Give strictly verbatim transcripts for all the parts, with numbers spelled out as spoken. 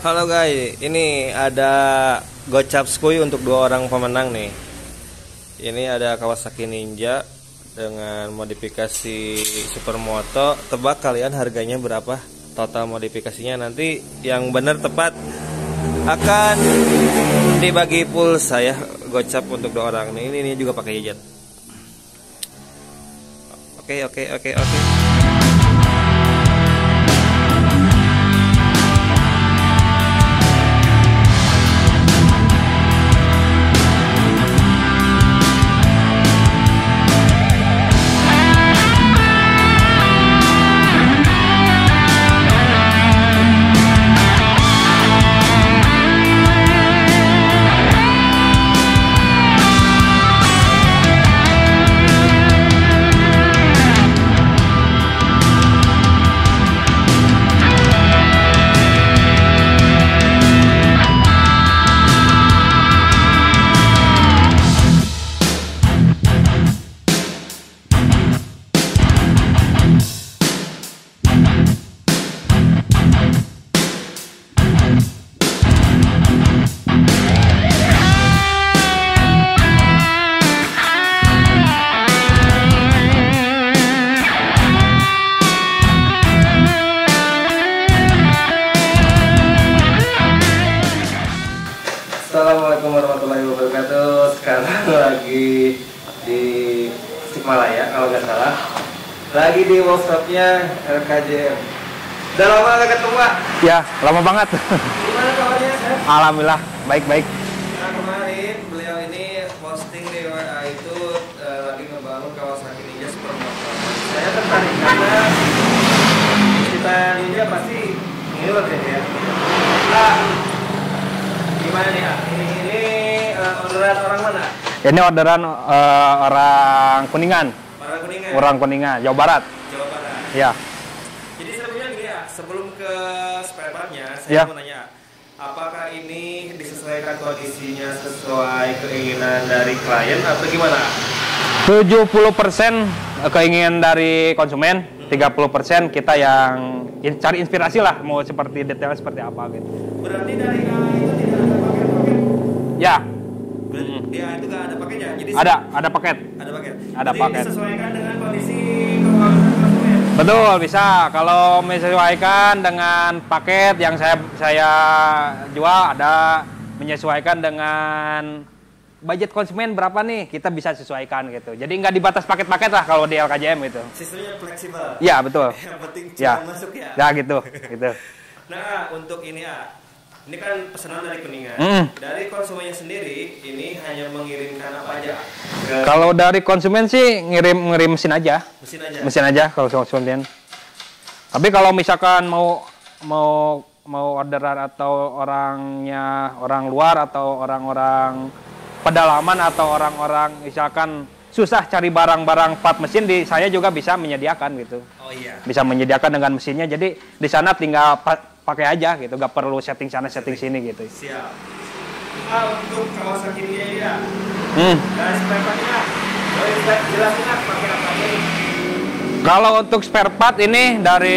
Halo guys, ini ada gocap skuy untuk dua orang pemenang nih. Ini ada Kawasaki Ninja dengan modifikasi Supermoto. Tebak kalian harganya berapa? Total modifikasinya nanti yang benar tepat akan dibagi pulsa ya. Gocap untuk dua orang nih. Ini, ini juga pakai jet. Oke oke oke oke. Assalamualaikum warahmatullahi wabarakatuh. Sekarang lagi di Tasikmalaya kalau nggak salah. Lagi di workshopnya L K J M. Udah lama nggak ketemu, Pak? Ya, lama banget. Gimana kabarnya, Chef? Alhamdulillah, baik-baik. Nah, kemarin beliau ini posting di W A itu uh, lagi ngebangun Kawasaki Ninja Supermoto. Saya tertarik karena kita Ninja pasti ngiler ya. Nah, gimana nih, ah? Ini, ini uh, orderan orang mana? Ini orderan uh, orang Kuningan. Orang Kuningan. Orang Kuningan, Jawa Barat. Jawa Barat. Ya. Jadi sebelumnya gini ya, sebelum ke spare partnya, saya Ya. mau nanya, apakah ini disesuaikan kondisinya sesuai keinginan dari klien atau gimana? tujuh puluh persen keinginan dari konsumen, tiga puluh persen kita yang in- cari inspirasi lah, mau seperti detailnya seperti apa gitu. Berarti dari A itu tidak ada paket-paket? Ya. Berarti di A itu nggak ada paketnya? Jadi Ada, ada paket. Ada paket? Ada Jadi paket. disesuaikan dengan kondisi keuangan konsumen? Betul, bisa. Kalau menyesuaikan dengan paket yang saya saya jual, ada menyesuaikan dengan budget konsumen berapa nih, kita bisa sesuaikan gitu. Jadi nggak dibatas paket-paket lah kalau di L K J M itu. Sistemnya fleksibel? Iya, betul. Yang penting cuma Ya. masuk ya? Ya gitu, gitu. Nah, untuk ini ya, ini kan pesanan dari Kuningan. Mm. Dari konsumennya sendiri, ini hanya mengirimkan apa aja? Ke Kalau dari konsumen sih ngirim ngirim mesin aja, mesin aja. mesin aja kalau konsumen. Tapi kalau misalkan mau mau mau orderan atau orangnya orang luar atau orang-orang pedalaman atau orang-orang misalkan susah cari barang-barang part mesin, di saya juga bisa menyediakan gitu. Oh iya. Bisa menyediakan dengan mesinnya, jadi di sana tinggal pa- pakai aja gitu, gak perlu setting sana setting sini gitu. Siap. Nah, untuk Kawasaki ini ya, Hmm. dari spare partnya, boleh jelasin lah pakai apa aja nih? Kalau untuk spare part ini dari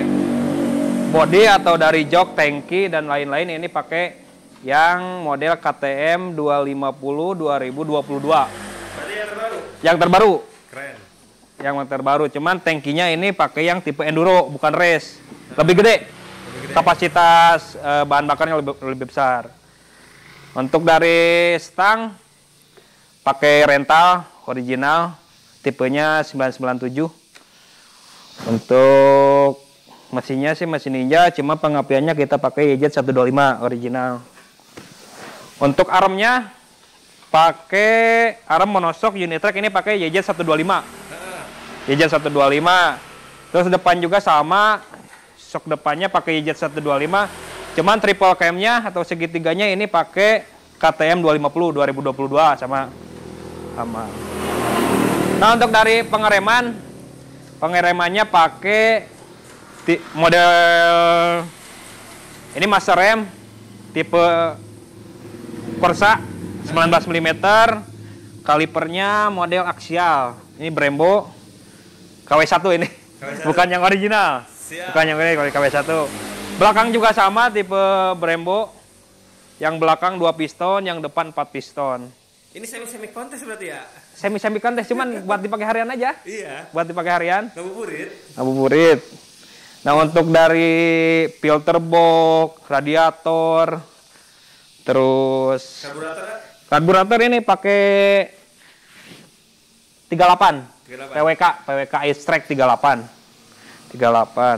body atau dari jok, tangki dan lain-lain, ini pakai yang model K T M dua lima nol dua ribu dua puluh dua. Berarti yang terbaru? Yang terbaru. Keren. Yang terbaru, cuman tangkinya ini pakai yang tipe enduro, bukan race. Lebih gede. Lebih gede. Kapasitas eh, bahan bakarnya lebih, lebih besar. Untuk dari stang pakai rental original, tipenya sembilan sembilan tujuh. Untuk mesinnya sih mesin Ninja, cuma pengapiannya kita pakai Y Z seratus dua puluh lima original. Untuk armnya pakai arm monoshock Unitrack, ini pakai Y Z seratus dua puluh lima. Y Z seratus dua puluh lima. Terus depan juga sama, shock depannya pakai Y Z seratus dua puluh lima. Cuman triple cam-nya atau segitiganya ini pakai K T M dua lima nol dua ribu dua puluh dua sama sama. Nah, untuk dari pengereman, pengeremannya pakai ti- model ini master rem tipe Corsa sembilan belas milimeter, kalipernya model aksial. Ini Brembo K W satu ini. K W satu. Bukan yang original. Siap. Bukan yang ini, K W satu. Belakang juga sama tipe Brembo. Yang belakang dua piston, yang depan empat piston. Ini semi-semi kontes berarti ya? Semi-semi kontes, cuman buat dipakai harian aja. Iya. Buat dipakai harian. Ngabuburit. Ngabuburit. Nah, untuk dari filter box, radiator, terus Karburator? karburator ini pakai tiga puluh delapan. P W K, P W K Ice-Track tiga puluh delapan. tiga puluh delapan.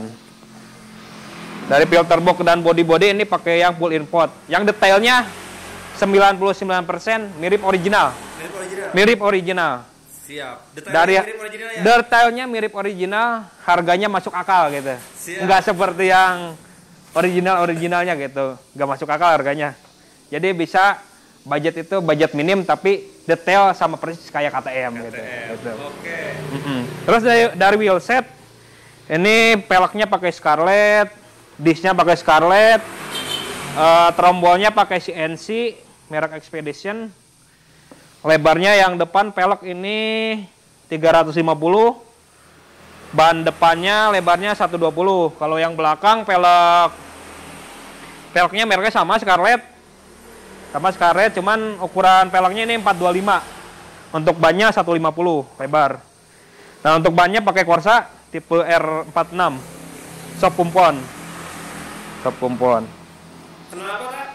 Dari filter box dan body-body ini pakai yang full import. Yang detailnya sembilan puluh sembilan persen mirip original. Mirip original. Mirip original. Siap. Detailnya Dari mirip original ya? detailnya mirip original, harganya masuk akal gitu. Siap. Nggak seperti yang original-originalnya gitu. Nggak masuk akal harganya. Jadi bisa budget itu budget minim tapi detail sama persis kayak K T M, gitu. gitu. Oke. Mm-mm. Terus dari, dari wheel set ini peleknya pakai Scarlett. Disnya pakai Scarlett, uh, trombolnya pakai C N C, merek Expedition. Lebarnya yang depan pelek ini tiga ratus lima puluh, ban depannya lebarnya seratus dua puluh. Kalau yang belakang pelek, peleknya mereknya sama Scarlett, sama Scarlett, cuman ukuran peleknya ini empat dua lima. Untuk bannya seratus lima puluh lebar. Nah, untuk bannya pakai Corsa tipe R empat puluh enam, shock pumpon. Kepompon. Kenapa Kak?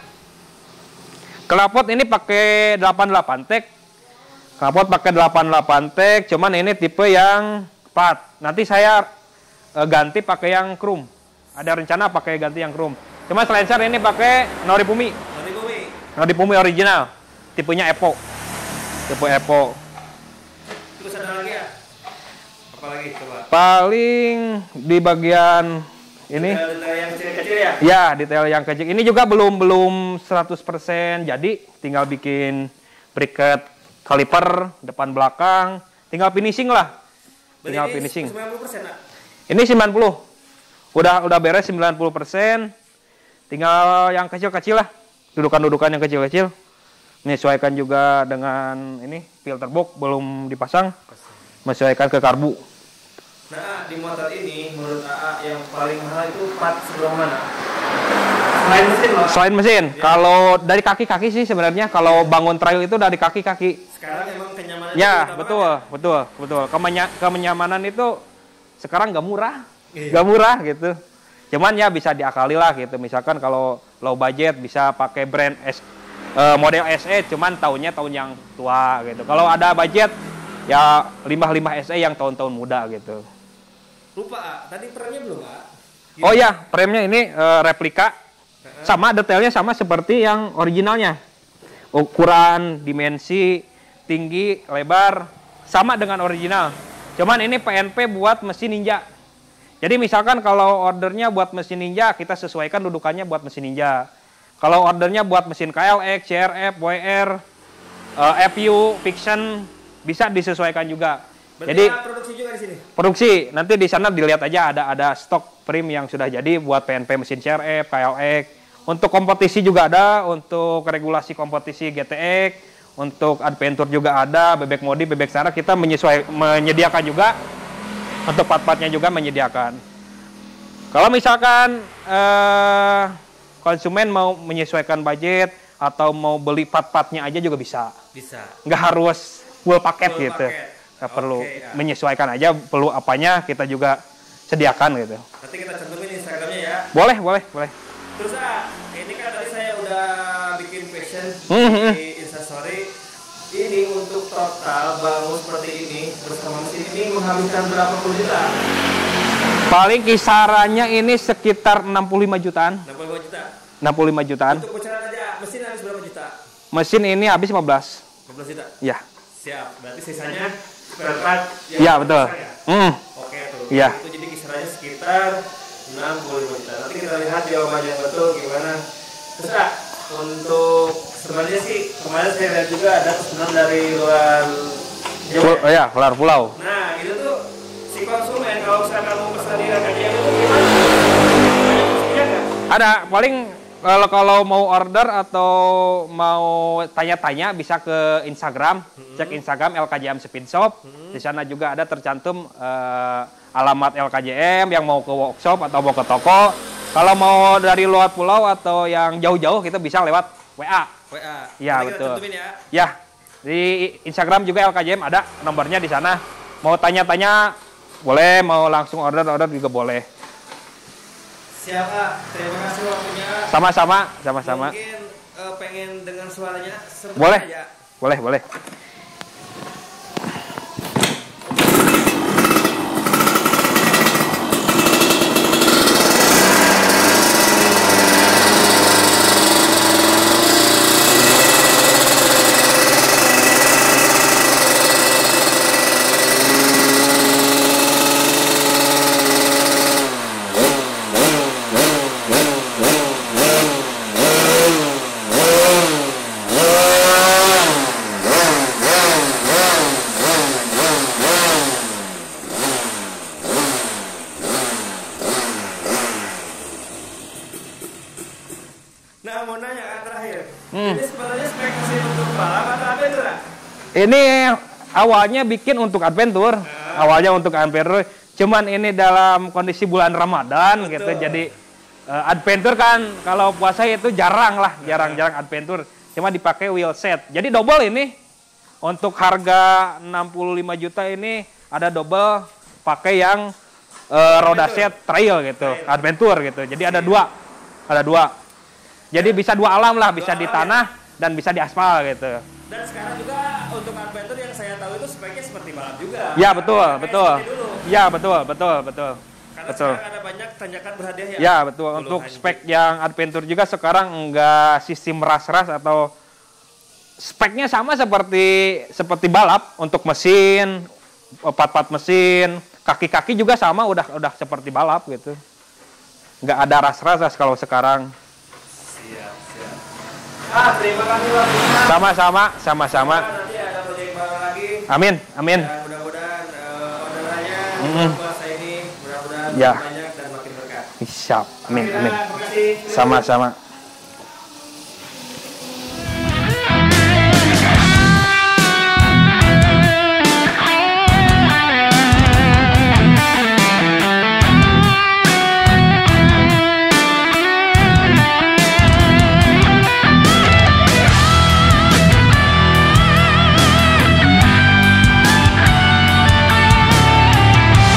Knalpot ini pakai delapan puluh delapan tek. Knalpot pakai delapan puluh delapan tek, cuman ini tipe yang plat. Nanti saya e, ganti pakai yang chrome. Ada rencana pakai ganti yang chrome. Cuma selancar ini pakai Noripumi. Noripumi. Noripumi original. Tipenya Epo. Tipe Epo. Terus ada lagi ya? Apalagi coba? Paling di bagian ini detail yang kecil-kecil ya? Ya, detail yang kecil. Ini juga belum belum seratus persen jadi, tinggal bikin bracket kaliper depan belakang, tinggal finishing lah. Tinggal Berarti finishing. sembilan puluh persen, Nak? Ini sembilan puluh. Udah udah beres sembilan puluh persen. Tinggal yang kecil-kecil lah. Dudukan-dudukan yang kecil-kecil. Menyesuaikan juga dengan ini filter box belum dipasang. Menyesuaikan ke karbu. Nah, di motor ini menurut A A yang paling mahal itu part sebelah mana? Selain mesin loh. Selain mesin, Ya. kalau dari kaki-kaki sih sebenarnya kalau bangun trail itu dari kaki-kaki. Sekarang emang kenyamanan. Ya, betul, betul, betul. Kemenya, kemenyamanan itu sekarang nggak murah, Iya. nggak murah gitu. Cuman ya bisa diakali lah gitu. Misalkan kalau low budget bisa pakai brand S, eh, model S E, cuman tahunnya tahun yang tua gitu. Kalau ada budget ya lima puluh lima S E yang tahun-tahun muda gitu. Lupa A, tadi premnya belum A? Oh ya, premnya ini eh, replika, sama detailnya sama seperti yang originalnya. Ukuran, dimensi, tinggi, lebar, sama dengan original. Cuman ini P N P buat mesin Ninja. Jadi misalkan kalau ordernya buat mesin Ninja, kita sesuaikan dudukannya buat mesin Ninja. Kalau ordernya buat mesin K L X, C R F, W R, uh, F U, Fiction, bisa disesuaikan juga. Berarti Jadi A produksi juga di sini? produksi, nanti di sana dilihat aja ada ada stok prim yang sudah jadi buat P N P mesin C R F, K L X. Untuk kompetisi juga ada, untuk regulasi kompetisi G T X, untuk adventure juga ada, bebek modi, bebek sara kita menyesuai, menyediakan juga. Untuk part-partnya juga menyediakan. Kalau misalkan eh, konsumen mau menyesuaikan budget atau mau beli part-partnya aja juga bisa. Bisa. Nggak harus full paket Full gitu. paket. Nggak perlu Oke, ya. menyesuaikan aja, perlu apanya kita juga sediakan gitu. Nanti kita cantumin Instagramnya ya. Boleh, boleh, boleh. Terus A, ini kan tadi saya udah bikin fashion Mhm. di Instastory. Ini untuk total bangun seperti ini bersama mesin ini menghabiskan berapa puluh juta? Paling kisarannya ini sekitar enam puluh lima jutaan. enam puluh lima juta. enam puluh lima jutaan. Untuk bocoran aja mesin habis berapa juta? Mesin ini habis lima belas. lima belas juta. Ya. Siap. Berarti sisanya spare part yang Ya, betul. besar ya? Hmm. Oke tuh. Iya. Itu jadi kisarannya sekitar enam puluh lima juta. Nanti kita lihat jawaban yang betul gimana. Terus A, untuk sebenarnya sih kemarin saya lihat juga ada pesanan dari luar Jawa. Pul- oh ya, kelar pulau. Nah, itu tuh si konsumen kalau misalkan mau pesan di L K J M itu gimana? Banyak opsinya nggak? Ada, paling kalau kalau mau order atau mau tanya-tanya bisa ke Instagram, cek Instagram L K J M Speed Shop. Di sana juga ada tercantum eh, alamat L K J M yang mau ke workshop atau mau ke toko. Kalau mau dari luar pulau atau yang jauh-jauh kita bisa lewat W A. W A. Ya, Nanti kita betul. tentuin ya. Ya, di Instagram juga L K J M ada nomornya di sana. Mau tanya-tanya boleh, mau langsung order-order juga boleh. Siap, Kak. Terima kasih waktunya. Sama-sama, sama-sama. Mungkin uh, pengen dengar suaranya sebentar Boleh. aja. Boleh, boleh. Nah, mau nanya Kak, terakhir. Hmm. Ini sebenarnya spek mesin untuk balap atau adventure, Kak? Ini awalnya bikin untuk adventure, Nah. awalnya untuk adventure. Cuman ini dalam kondisi bulan Ramadan Betul. gitu, jadi uh, adventure kan kalau puasa itu jarang lah, jarang-jarang adventure. Cuma dipakai wheel set. Jadi double ini untuk harga enam puluh lima juta ini ada double pakai yang uh, roda set trail gitu, Trail. adventure gitu. Jadi ada dua, ada dua. Jadi bisa dua alam lah, bisa Dua di alam, tanah dan bisa di aspal gitu. Dan sekarang juga untuk adventure yang saya tahu itu speknya seperti balap juga. Ya betul, Kayak betul. seperti dulu. Ya betul, betul, betul. Karena Betul. sekarang ada banyak tanjakan berhadiah ya. Ya betul. Dulu Untuk hanya- spek yang adventure juga sekarang enggak sistem ras-ras atau speknya sama seperti seperti balap. Untuk mesin, part-part mesin, kaki-kaki juga sama, udah udah seperti balap gitu. Nggak ada ras-ras kalau sekarang. Siap, siap. Ah, terima kasih waktunya. Sama-sama, sama-sama. Nanti ada proyek baru lagi. Amin, amin. Dan mudah-mudahan uh, orderannya Mm-mm. bulan puasa ini mudah-mudahan Ya. makin banyak dan makin berkah. Siap, amin, Oke, amin. Kak, terima kasih. Sama-sama.